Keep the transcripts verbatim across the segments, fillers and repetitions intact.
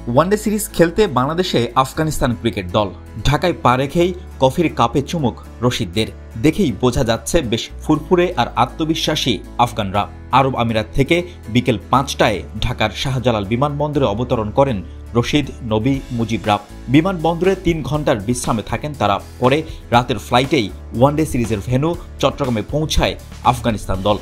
One day series খেলতে বাংলাদেশে Afghanistan cricket দল। ঢাকায় পা রেখেই কফির কাপে চুমুক রশিদদের। দেখেই বোঝা যাচ্ছে বেশ ফুরফুরে আর আত্মবিশ্বাসী আফগানরা। আরব আমিরাত থেকে বিকেল পাঁচটায় ঢাকার শাহজালাল বিমানবন্দরে অবতরণ করেন রশিদ, নবী, মুজিবরা। বিমানবন্দরে তিন ঘন্টার বিশ্রামে থাকেন তারা। পরে রাতের ফ্লাইটেই ওয়ানডে সিরিজের ভেন্যু চট্টগ্রামে পৌঁছায় আফগানিস্তান দল।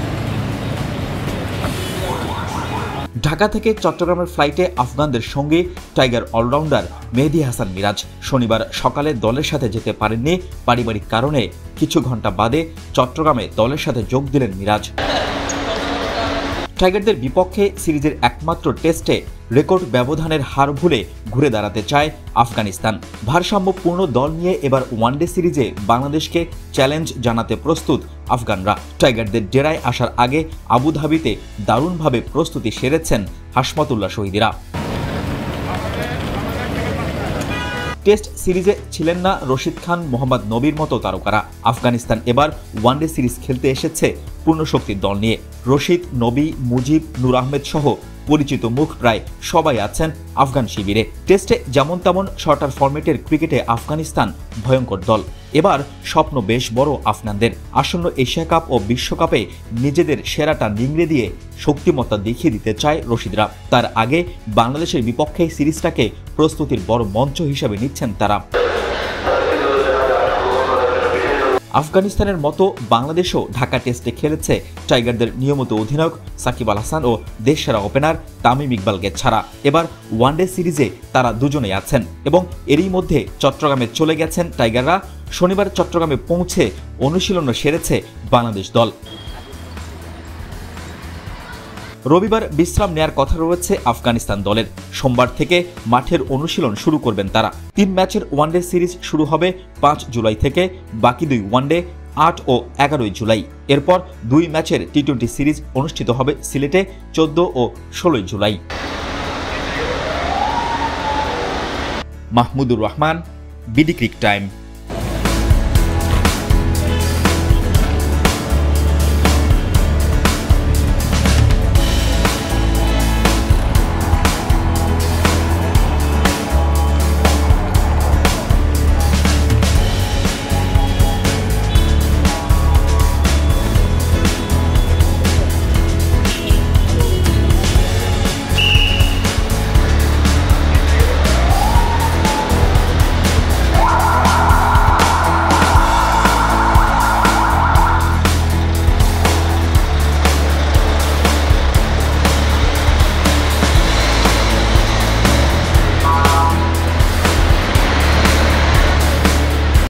ঢাকা থেকে চট্টগ্রামের ফ্লাইটে আফগানদের সঙ্গে টাইগার অলরাউন্ডার মেহেদী হাসান মিরাজ শনিবার সকালে দলের সাথে যেতে পারেননি পারিবারিক কারণে। কিছু ঘন্টা বাদে চট্টগ্রামে দলের সাথে যোগ দিলেন মিরাজ। টাইগারদের বিপক্ষে সিরিজের একমাত্র টেস্টে রেকর্ড ব্যবধানের হার ভুলে ঘুরে দাঁড়াতে চায় আফগানিস্তান। ভারসাম্যপূর্ণ দল নিয়ে এবার ওয়ানডে সিরিজে বাংলাদেশকে চ্যালেঞ্জ জানাতে প্রস্তুত আফগানরা। টাইগারদের ডেরায় আসার আগে আবুধাবিতে দারুণভাবে প্রস্তুতি সেরেছেন হাশমাতুল্লাহ শহীদরা। টেস্ট সিরিজে ছিলেন না রশিদ খান, মোহাম্মদ নবীর মতো তারকারা। আফগানিস্তান এবার ওয়ানডে সিরিজ খেলতে এসেছে পূর্ণশক্তির দল নিয়ে। রশিদ, নবী, মুজিব, নূর আহমেদ সহ পরিচিত মুখ প্রায় সবাই আছেন আফগান শিবিরে। টেস্টে যেমন তেমন শর্টার ফরম্যাটের ক্রিকেটে আফগানিস্তান ভয়ঙ্কর দল। এবার স্বপ্ন বেশ বড় আফগানদের। আসন্ন এশিয়া কাপ ও বিশ্বকাপে নিজেদের সেরাটা নিংড়ে দিয়ে শক্তিমত্তা দেখিয়ে দিতে চায় রশিদরা। তার আগে বাংলাদেশের বিপক্ষে সিরিজটাকে প্রস্তুতির বড় মঞ্চ হিসেবে নিচ্ছেন তারা। আফগানিস্তানের মতো বাংলাদেশও ঢাকা টেস্টে খেলেছে টাইগারদের নিয়মিত অধিনায়ক সাকিব আল হাসান ও দেশসেরা ওপেনার তামিম ইকবালকে ছাড়া। এবার ওয়ানডে সিরিজে তারা দুজনেই আছেন এবং এরই মধ্যে চট্টগ্রামে চলে গেছেন টাইগাররা। শনিবার চট্টগ্রামে পৌঁছে অনুশীলনও সেরেছে বাংলাদেশ দল। রবিবার বিশ্রাম নেয়ার কথা রয়েছে আফগানিস্তান দলের। সোমবার থেকে মাঠের অনুশীলন শুরু করবেন তারা। তিন ম্যাচের ওয়ানডে সিরিজ শুরু হবে পাঁচ জুলাই থেকে, বাকি দুই ওয়ানডে আট ও এগারোই জুলাই। এরপর দুই ম্যাচের টি টোয়েন্টি সিরিজ অনুষ্ঠিত হবে সিলেটে চোদ্দ ও ষোলোই July. Mahmudur Rahman, BD cric time.